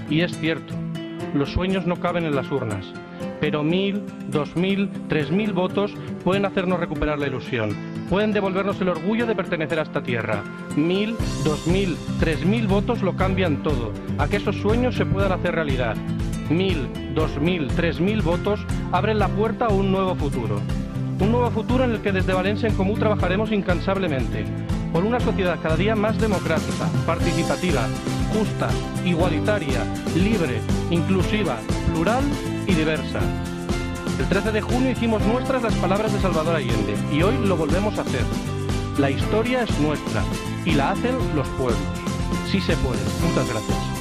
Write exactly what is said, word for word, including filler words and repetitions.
Y es cierto, los sueños no caben en las urnas, pero mil, dos mil, tres mil votos pueden hacernos recuperar la ilusión, pueden devolvernos el orgullo de pertenecer a esta tierra. Mil, dos mil, tres mil votos lo cambian todo, a que esos sueños se puedan hacer realidad. Mil, dos mil, tres mil votos abren la puerta a un nuevo futuro. Un nuevo futuro en el que desde Valencia en Comú trabajaremos incansablemente por una sociedad cada día más democrática, participativa, justa, igualitaria, libre, inclusiva, plural y diversa. El trece de junio hicimos nuestras las palabras de Salvador Allende y hoy lo volvemos a hacer. La historia es nuestra y la hacen los pueblos. Sí se puede. Muchas gracias.